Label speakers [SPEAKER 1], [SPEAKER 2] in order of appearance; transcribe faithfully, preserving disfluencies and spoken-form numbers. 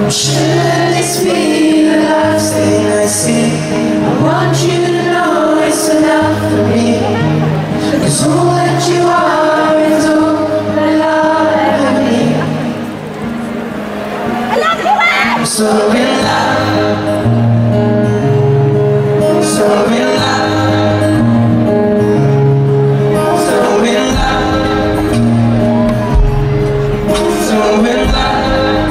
[SPEAKER 1] Should this be the last thing I see? I want you to know it's enough for me. Cause all that you are is all that I'll ever need. I love you, man! I'm so in love, so in love, so in love, so in love.